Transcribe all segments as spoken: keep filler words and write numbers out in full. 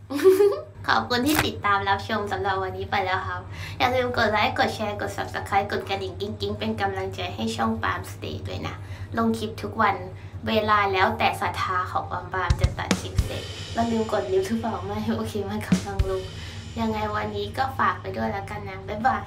ขอบคุณที่ติดตามรับชมสำหรับวันนี้ไปแล้วครับอย่าลืมกดไลค์กดแชร์กด ซับสไครบ์ กดกระดิ่งกิ๊งๆเป็นกำลังใจให้ช่องปาล์มสเตย์ด้วยนะลงคลิปทุกวันเวลาแล้วแต่ศรัทธาของปาล์มปาล์มจะตัดคลิปเสร็จเราลืมกดลิฟต์หรือเปล่าไม่โอเคมันกำลังลงยังไงวันนี้ก็ฝากไปด้วยแล้วกันนะบ๊ายบาย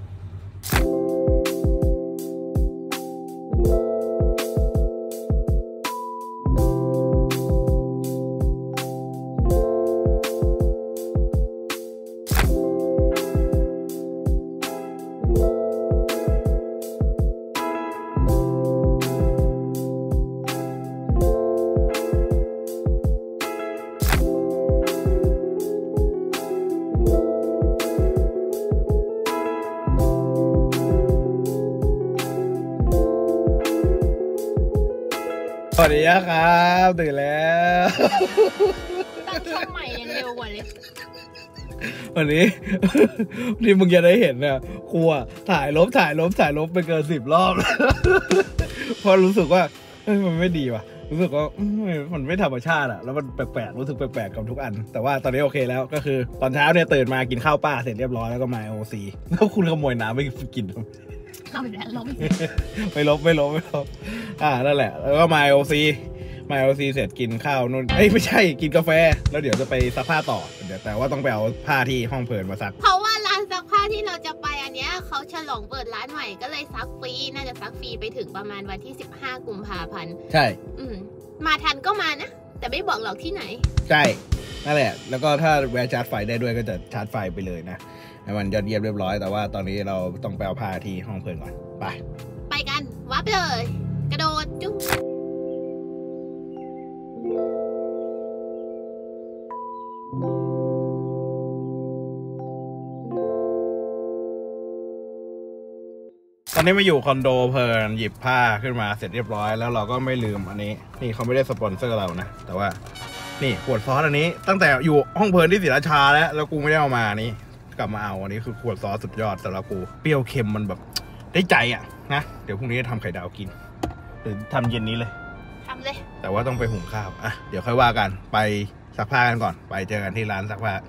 สวัสดีครับตื่นแล้วตั้งช่องใหม่ยังเร็วกว่าเลยวันนี้ที่มึงจะได้เห็นเนี่ยครูถ่ายลบถ่ายลบถ่ายลบไปเกินสิบรอบพอรู้สึกว่ามันไม่ดีว่ะรู้สึกว่ามันไม่ธรรมชาติอะแล้วมันแปลกๆรู้สึกแปลกๆกับทุกอันแต่ว่าตอนนี้โอเคแล้วก็คือตอนเช้าเนี่ยตื่นมากินข้าวป้าเสร็จเรียบร้อยแล้วก็มาโอซีแล้วคุณขโมยน้ำไปกินเอาไปแล้วลบไม่ลบไม่ลบไม่ลบอ่านั่นแหละแล้วก็มาโอซีมาโอซีเสร็จกินข้าวนู่นเอ้ยไม่ใช่กินกาแฟแล้วเดี๋ยวจะไปซักผ้าต่อเดี๋ยวแต่ว่าต้องไปเอาผ้าที่ห้องเพลินมาซักเพราะว่าร้านซักผ้าที่เราจะไปอันเนี้ยเขาฉลองเปิดร้านใหม่ก็เลยซักฟรีน่าจะซักฟรีไปถึงประมาณวันที่สิบห้ากุมภาพันธ์ใช่อืมมาทันก็มานะแต่ไม่บอกหรอกที่ไหนใช่นั่นแหละแล้วก็ถ้าแวะชาร์จไฟได้ด้วยก็จะชาร์จไฟไปเลยนะให้มันยอดเยี่ยมเรียบร้อยแต่ว่าตอนนี้เราต้องไปเอาผ้าที่ห้องเพลินก่อนไปไปกันวับเลยกระโดดจุ๊บตอนนี้มาอยู่คอนโดเพลินหยิบผ้าขึ้นมาเสร็จเรียบร้อยแล้วเราก็ไม่ลืมอันนี้นี่เขาไม่ได้สปอนเซอร์เรานะแต่ว่านี่ขวดซอสอันนี้ตั้งแต่อยู่ห้องเพลินที่ศรีราชาแล้วแล้วกูไม่ได้เอามานี่กลับมาเอาอันนี้คือขวดซอสสุดยอดสำหรับกูเปรี้ยวเค็มมันแบบได้ใจอ่ะนะเดี๋ยวพรุ่งนี้จะทำไข่ดาวกินหรือทำเย็นนี้เลยทำเลยแต่ว่าต้องไปหุงข้าวอ่ะเดี๋ยวค่อยว่ากันไปซักผ้ากันก่อนไปเจอกันที่ร้านซักผ้า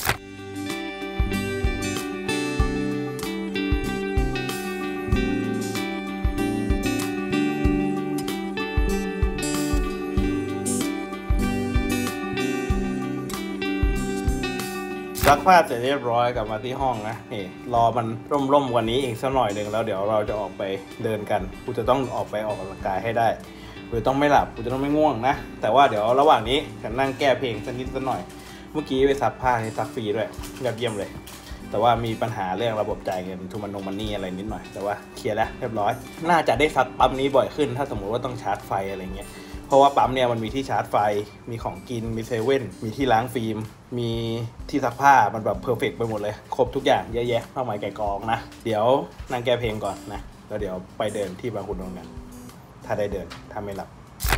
ซักผ้าเสร็จเรียบร้อยกลับมาที่ห้องนะนี่รอมันร่มๆกว่านี้อีกสักหน่อยหนึ่งแล้วเดี๋ยวเราจะออกไปเดินกันกูจะต้องออกไปออกกำลังกายให้ได้กูต้องไม่หลับกูจะต้องไม่ง่วงนะแต่ว่าเดี๋ยวระหว่างนี้ฉันนั่งแก้เพลงสักนิดสักหน่อยเมื่อกี้ไปซักผ้าในซักฟรีด้วยยอดเยี่ยมเลยแต่ว่ามีปัญหาเรื่องระบบจ่ายเงินทูมันนงมันนี่อะไรนิดหน่อยแต่ว่าเคลียร์แล้วเรียบร้อยน่าจะได้ซักปั๊มนี้บ่อยขึ้นถ้าสมมติว่าต้องชาร์จไฟอะไรเงี้ยเพราะว่าปั๊มเนี่ยมันมีที่ชาร์จไฟมีของกินมีเซเว่นมีที่ล้างฟิล์มมีที่ซักผ้ามันแบบเพอร์เฟกต์ไปหมดเลยครบทุกอย่างเยอะแยะมากมายไก่กองนะเดี๋ยวนั่งแก้เพลงก่อนนะแล้วเดี๋ยวไปเดินที่บางขุนนนท์กันถ้าได้เดินถ้าไม่หลับ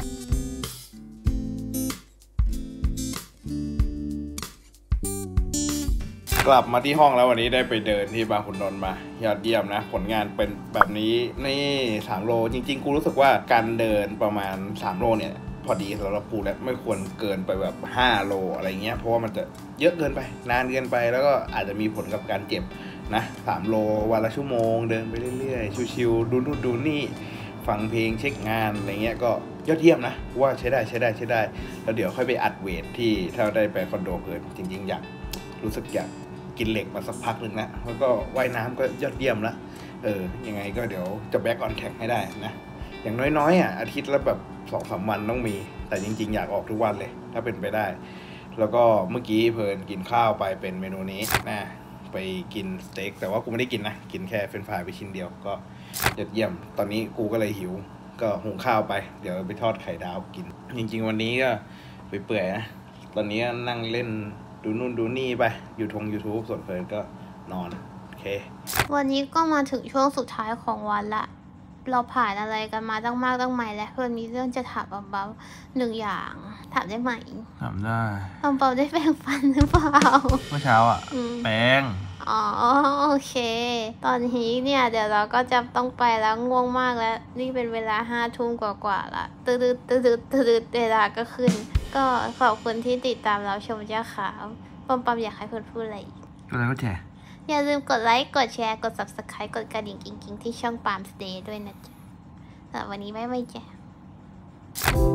กลับมาที่ห้องแล้ววันนี้ได้ไปเดินที่บางขุนนนท์มายอดเยี่ยมนะผลงานเป็นแบบนี้นี่สามโลจริงๆกูรู้สึกว่าการเดินประมาณสามโลเนี่ยพอดีสำหรับกูแล้วไม่ควรเกินไปแบบห้าโลอะไรเงี้ยเพราะว่ามันจะเยอะเกินไปนานเกินไปแล้วก็อาจจะมีผลกับการเจ็บนะสามโลวันละชั่วโมงเดินไปเรื่อยๆชิวๆดูนู่นดูนี่ฟังเพลงเช็คงานอะไรเงี้ยก็ยอดเยี่ยมนะว่าใช้ได้ใช้ได้ใช้ได้แล้วเดี๋ยวค่อยไปอัดเวทที่ถ้าได้ไปคอนโดเพลินจริงๆอยากรู้สึกอยากกินเหล็กมาสักพักหนึ่งนะแล้วก็ว่ายน้ำก็ยอดเยี่ยมละเออยังไงก็เดี๋ยวจะแบ็กออนแท็กให้ได้นะอย่างน้อยๆอ่ะอาทิตย์ละแบบสองสามวันต้องมีแต่จริงๆอยากออกทุกวันเลยถ้าเป็นไปได้แล้วก็เมื่อกี้เพลินกินข้าวไปเป็นเมนูนี้นะไปกินสเต็กแต่ว่ากูไม่ได้กินนะกินแค่เฟรนช์ฟรายไปชิ้นเดียวก็ยอดเยี่ยมตอนนี้กูก็เลยหิวก็หุงข้าวไปเดี๋ยวไปทอดไข่ดาวกินจริงๆวันนี้ก็ไปเปื่อยนะตอนนี้นั่งเล่นดูนู่นดูนี่ไปอยู่ทง ยูทูบ ส่วนเพลินก็นอนโอเควันนี้ก็มาถึงช่วงสุดท้ายของวันละเราผ่านอะไรกันมาตั้งมากตั้งใหม่แล้วเพื่อนมีเรื่องจะถามเบาๆหนึ่งอย่างถามได้ไหมถามได้เบาๆได้แปรงฟันหรือเปล่าเมื่อเช้าอ่ะแปรงอ๋อโอเคตอนนี้เนี่ยเดี๋ยวเราก็จะต้องไปแล้วง่วงมากแล้วนี่เป็นเวลาห้าทุ่มกว่าๆละตื่นตื่นตื่นตื่นเวลาก็ขึ้นก็ขอบคุณที่ติดตามรับชมจ้าค่ะปอมปอมอยากให้เพื่อนพูดอะไรอีกก็แล้วก็แชร์อย่าลืมกดไลค์กดแชร์กด ซับสไครบ์ กดกระดิ่งกิ๊งๆที่ช่อง Palm Stay ด้วยนะจ๊ะวันนี้บ๊ายบายจ้ะ